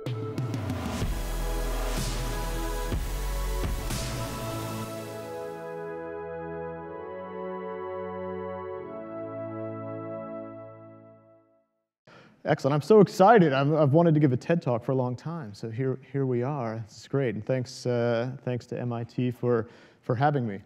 Excellent. I'm so excited. I've wanted to give a TED Talk for a long time, so here we are. It's great, and thanks to MIT for having me.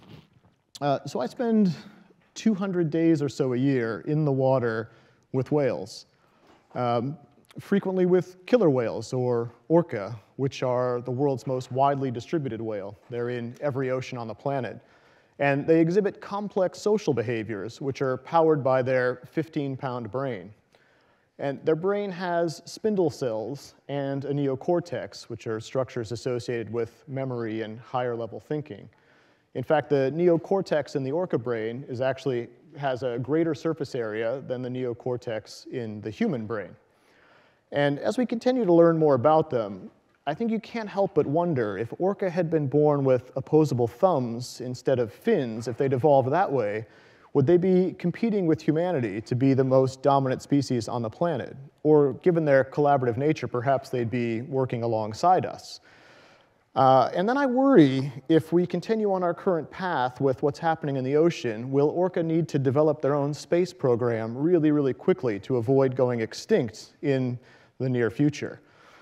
So I spend 200 days or so a year in the water with whales, frequently with killer whales, or Orca, which are the world's most widely distributed whale. They're in every ocean on the planet. And they exhibit complex social behaviors, which are powered by their 15-pound brain. And their brain has spindle cells and a neocortex, which are structures associated with memory and higher-level thinking. In fact, the neocortex in the orca brain has a greater surface area than the neocortex in the human brain. And as we continue to learn more about them, I think you can't help but wonder if orca had been born with opposable thumbs instead of fins, if they'd evolved that way, would they be competing with humanity to be the most dominant species on the planet? Or given their collaborative nature, perhaps they'd be working alongside us. And then I worry, if we continue on our current path with what's happening in the ocean, will orca need to develop their own space program really, really quickly to avoid going extinct in the near future?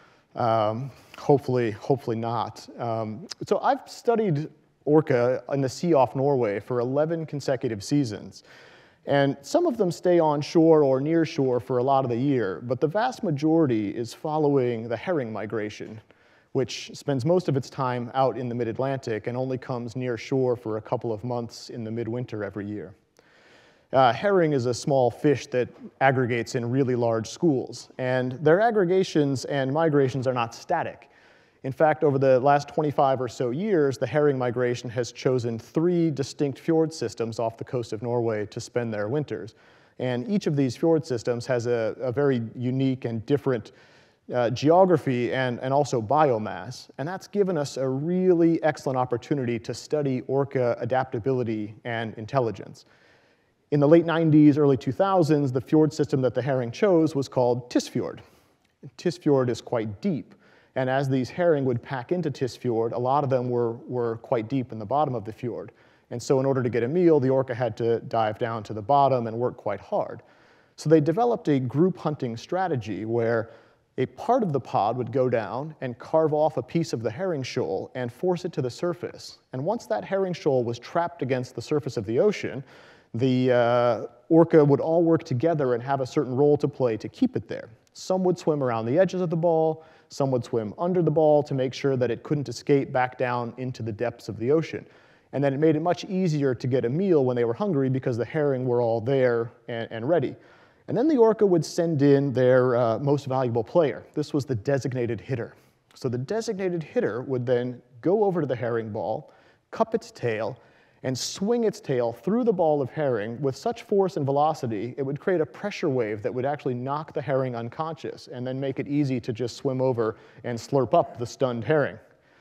Hopefully not. So I've studied orca in the sea off Norway for 11 consecutive seasons. And some of them stay on shore or near shore for a lot of the year, but the vast majority is following the herring migration, which spends most of its time out in the mid-Atlantic and only comes near shore for a couple of months in the midwinter every year. Herring is a small fish that aggregates in really large schools, and their aggregations and migrations are not static. In fact, over the last 25 or so years, the herring migration has chosen 3 distinct fjord systems off the coast of Norway to spend their winters. And each of these fjord systems has a very unique and different geography and also biomass. And that's given us a really excellent opportunity to study orca adaptability and intelligence. In the late 90s, early 2000s, the fjord system that the herring chose was called Tysfjord. Tysfjord is quite deep. And as these herring would pack into Tysfjord, a lot of them were quite deep in the bottom of the fjord. And so in order to get a meal, the orca had to dive down to the bottom and work quite hard. So they developed a group hunting strategy where a part of the pod would go down and carve off a piece of the herring shoal and force it to the surface. And once that herring shoal was trapped against the surface of the ocean, the orca would all work together and have a certain role to play to keep it there. Some would swim around the edges of the ball, some would swim under the ball to make sure that it couldn't escape back down into the depths of the ocean. And then it made it much easier to get a meal when they were hungry because the herring were all there and ready. And then the orca would send in their most valuable player. This was the designated hitter. So the designated hitter would then go over to the herring ball, cup its tail, and swing its tail through the ball of herring with such force and velocity, it would create a pressure wave that would actually knock the herring unconscious and then make it easy to just swim over and slurp up the stunned herring.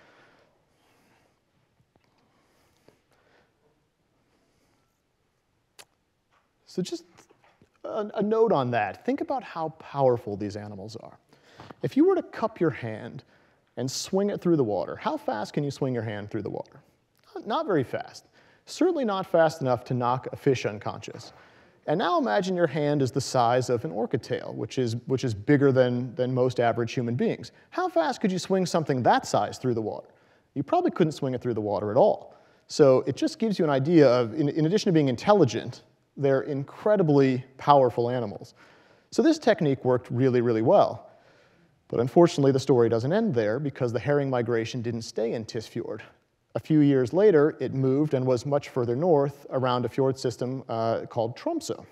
So just a note on that. Think about how powerful these animals are. If you were to cup your hand and swing it through the water, how fast can you swing your hand through the water? Not very fast. Certainly not fast enough to knock a fish unconscious. And now imagine your hand is the size of an orca tail, which is bigger than most average human beings. How fast could you swing something that size through the water? You probably couldn't swing it through the water at all. So it just gives you an idea of, in addition to being intelligent, they're incredibly powerful animals. So this technique worked really, really well. But unfortunately, the story doesn't end there because the herring migration didn't stay in Tysfjord. A few years later, it moved and was much further north around a fjord system called Tromsø.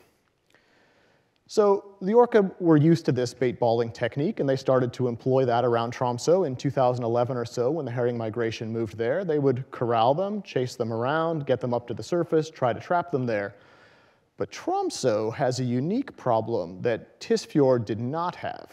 So the orca were used to this bait balling technique, and they started to employ that around Tromsø in 2011 or so when the herring migration moved there. They would corral them, chase them around, get them up to the surface, try to trap them there. But Tromsø has a unique problem that Tysfjord did not have.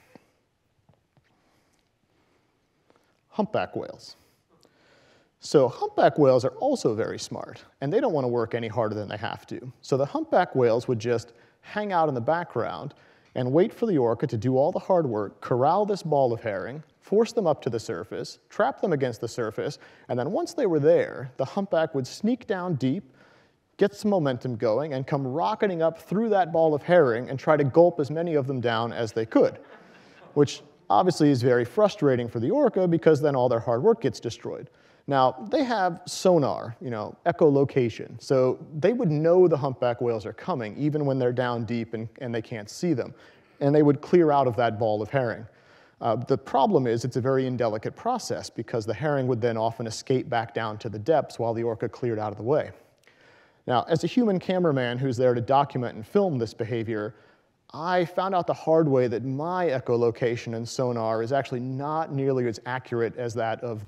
Humpback whales. So humpback whales are also very smart, and they don't want to work any harder than they have to. So the humpback whales would just hang out in the background and wait for the orca to do all the hard work, corral this ball of herring, force them up to the surface, trap them against the surface, and then once they were there, the humpback would sneak down deep, get some momentum going, and come rocketing up through that ball of herring and try to gulp as many of them down as they could, which obviously is very frustrating for the orca because then all their hard work gets destroyed. Now, they have sonar, echolocation, so they would know the humpback whales are coming even when they're down deep and they can't see them, and they would clear out of that ball of herring. The problem is it's a very indelicate process because the herring would then often escape back down to the depths while the orca cleared out of the way. Now, as a human cameraman who's there to document and film this behavior, I found out the hard way that my echolocation and sonar is actually not nearly as accurate as that of.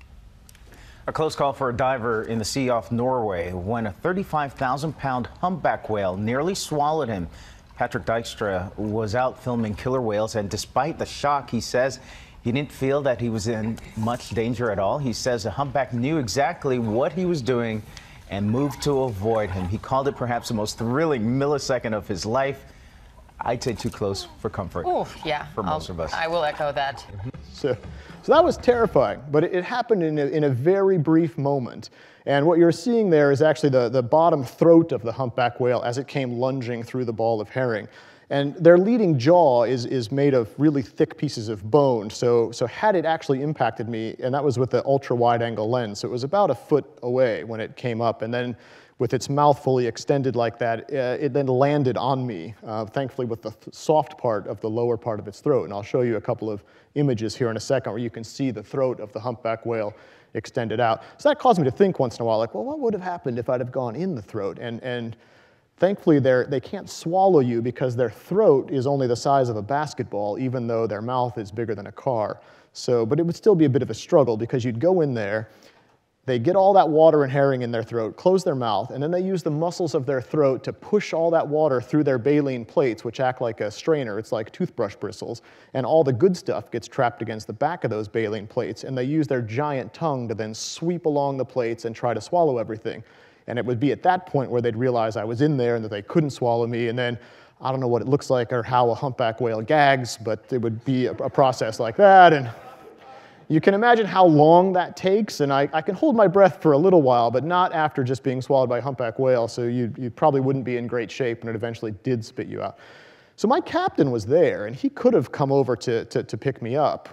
A close call for a diver in the sea off Norway when a 35,000-pound humpback whale nearly swallowed him. Patrick Dykstra was out filming killer whales, and despite the shock, he says he didn't feel that he was in much danger at all. He says the humpback knew exactly what he was doing and moved to avoid him. He called it perhaps the most thrilling millisecond of his life. I'd say too close for comfort. Ooh, yeah. For most of us. I will echo that. So that was terrifying, but it happened in a very brief moment. And what you're seeing there is actually the bottom throat of the humpback whale as it came lunging through the ball of herring. And their leading jaw is made of really thick pieces of bone, so had it actually impacted me, and that was with the ultra-wide-angle lens, so it was about a foot away when it came up, and then with its mouth fully extended like that, it then landed on me, thankfully with the soft part of the lower part of its throat. And I'll show you a couple of images here in a second where you can see the throat of the humpback whale extended out. So that caused me to think once in a while, like, well, what would have happened if I'd have gone in the throat? And thankfully, they can't swallow you because their throat is only the size of a basketball, even though their mouth is bigger than a car. But it would still be a bit of a struggle because you'd go in there, they get all that water and herring in their throat, close their mouth, and then they use the muscles of their throat to push all that water through their baleen plates, which act like a strainer. It's like toothbrush bristles. And all the good stuff gets trapped against the back of those baleen plates, and they use their giant tongue to then sweep along the plates and try to swallow everything. And it would be at that point where they'd realize I was in there and that they couldn't swallow me. And then I don't know what it looks like or how a humpback whale gags, but it would be a process like that. And you can imagine how long that takes, and I can hold my breath for a little while, but not after just being swallowed by a humpback whale, so you probably wouldn't be in great shape, and it eventually did spit you out. So my captain was there, and he could have come over to pick me up.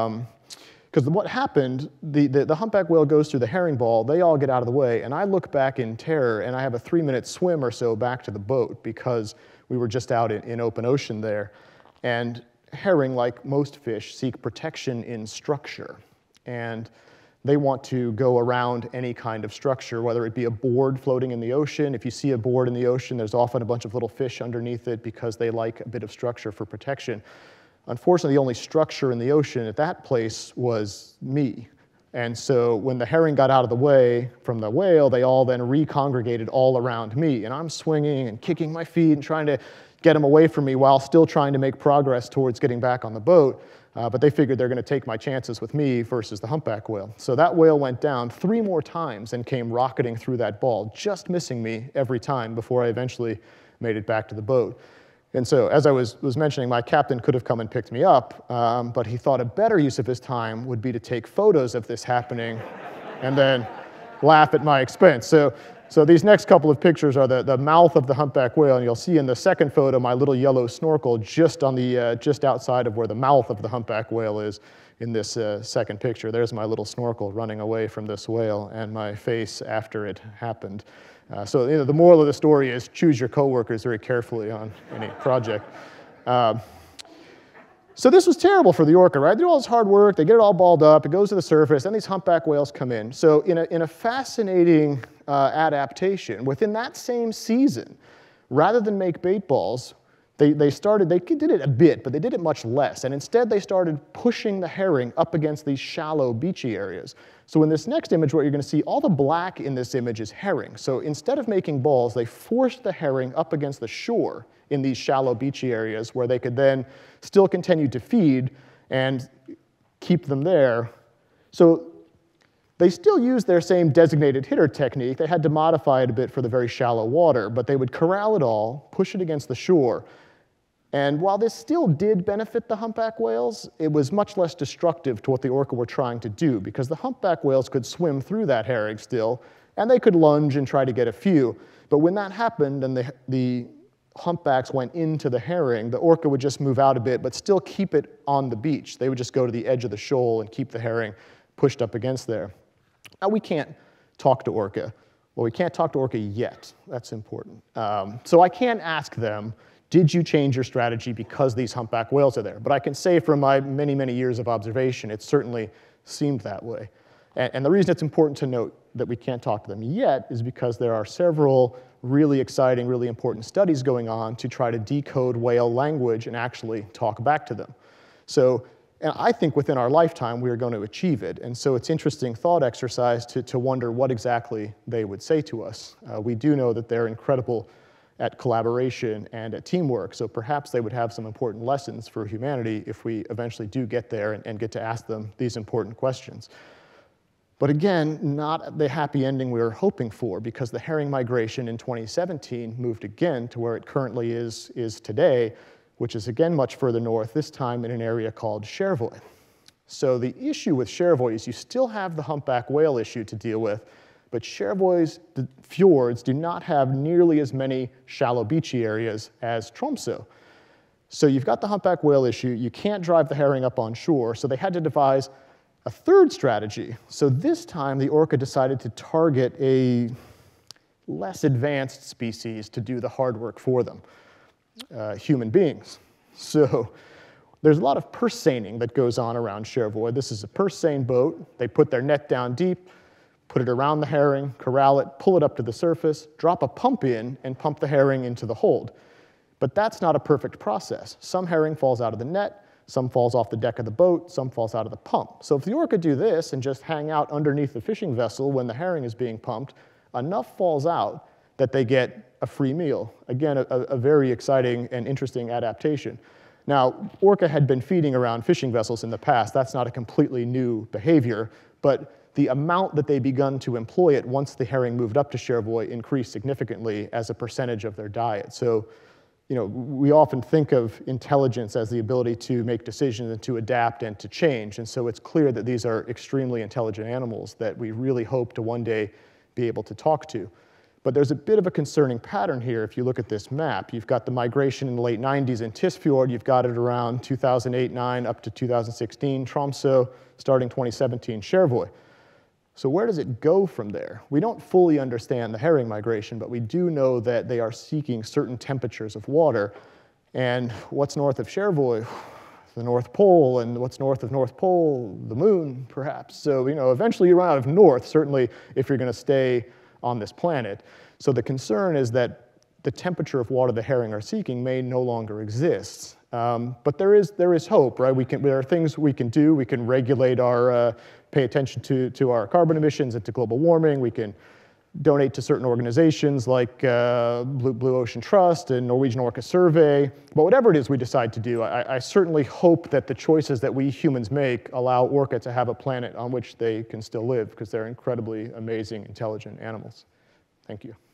Because what happened, the humpback whale goes through the herring ball, they all get out of the way, and I look back in terror, and I have a 3-minute swim or so back to the boat because we were just out in open ocean there. And herring, like most fish, seek protection in structure. And they want to go around any kind of structure, whether it be a board floating in the ocean. If you see a board in the ocean, there's often a bunch of little fish underneath it because they like a bit of structure for protection. Unfortunately, the only structure in the ocean at that place was me. And so when the herring got out of the way from the whale, they all then recongregated all around me. And I'm swinging and kicking my feet and trying to get them away from me while still trying to make progress towards getting back on the boat. But they figured they're going to take my chances with me versus the humpback whale. So that whale went down 3 more times and came rocketing through that ball, just missing me every time before I eventually made it back to the boat. And so, as I was mentioning, my captain could have come and picked me up, but he thought a better use of his time would be to take photos of this happening and then laugh at my expense. So these next couple of pictures are the mouth of the humpback whale, and you'll see in the second photo my little yellow snorkel just outside of where the mouth of the humpback whale is in this second picture. There's my little snorkel running away from this whale and my face after it happened. So the moral of the story is choose your coworkers very carefully on any project. So this was terrible for the orca, right? They do all this hard work, they get it all balled up, it goes to the surface, then these humpback whales come in. So in a fascinating adaptation, within that same season, rather than make bait balls, they did it a bit, but they did it much less. And instead they started pushing the herring up against these shallow beachy areas. So in this next image, what you're going to see, all the black in this image is herring. So instead of making balls, they forced the herring up against the shore in these shallow beachy areas where they could then still continue to feed and keep them there. So they still used their same designated hitter technique. They had to modify it a bit for the very shallow water, but they would corral it all, push it against the shore, And while this still did benefit the humpback whales, it was much less destructive to what the orca were trying to do, because the humpback whales could swim through that herring still, and they could lunge and try to get a few. But when that happened and the humpbacks went into the herring, the orca would just move out a bit, but still keep it on the beach. They would just go to the edge of the shoal and keep the herring pushed up against there. Now, we can't talk to orca. Well, we can't talk to orca yet. That's important. So I can't ask them, did you change your strategy because these humpback whales are there? But I can say from my many, many years of observation, it certainly seemed that way. And the reason it's important to note that we can't talk to them yet is because there are several really exciting, really important studies going on to try to decode whale language and actually talk back to them. So, and I think within our lifetime, we are going to achieve it. And so it's interesting thought exercise to wonder what exactly they would say to us. We do know that they're incredible at collaboration and at teamwork, so perhaps they would have some important lessons for humanity if we eventually do get there and get to ask them these important questions. But again, not the happy ending we were hoping for, because the herring migration in 2017 moved again to where it currently is today, which is again much further north, this time in an area called Chervoy. So the issue with Chervoy is you still have the humpback whale issue to deal with, but Chervoy's fjords do not have nearly as many shallow beachy areas as Tromsø. So you've got the humpback whale issue, you can't drive the herring up on shore, so they had to devise a third strategy. So this time the orca decided to target a less advanced species to do the hard work for them, human beings. So there's a lot of purse seining that goes on around Chervoy. This is a purse seine boat. They put their net down deep, put it around the herring, corral it, pull it up to the surface, drop a pump in, and pump the herring into the hold. But that's not a perfect process. Some herring falls out of the net, some falls off the deck of the boat, some falls out of the pump. So if the orca do this and just hang out underneath the fishing vessel when the herring is being pumped, enough falls out that they get a free meal. Again, a very exciting and interesting adaptation. Now, orca had been feeding around fishing vessels in the past. That's not a completely new behavior, but the amount that they begun to employ it once the herring moved up to Chervoy increased significantly as a percentage of their diet. So, we often think of intelligence as the ability to make decisions and to adapt and to change. And so it's clear that these are extremely intelligent animals that we really hope to one day be able to talk to. But there's a bit of a concerning pattern here if you look at this map. You've got the migration in the late 90s in Tisfjord. You've got it around 2008-9 up to 2016, Tromsø, starting 2017, Chervoy. So where does it go from there? We don't fully understand the herring migration, but we do know that they are seeking certain temperatures of water. And what's north of Chervoy? The North Pole. And what's north of North Pole? The moon, perhaps. So, eventually you run out of north, certainly if you're going to stay on this planet. So the concern is that the temperature of water the herring are seeking may no longer exist. But there is hope, right? There are things we can do. We can regulate our, pay attention to our carbon emissions and to global warming. We can donate to certain organizations like Blue Ocean Trust and Norwegian Orca Survey. But whatever it is we decide to do, I certainly hope that the choices that we humans make allow orca to have a planet on which they can still live, because they're incredibly amazing, intelligent animals. Thank you.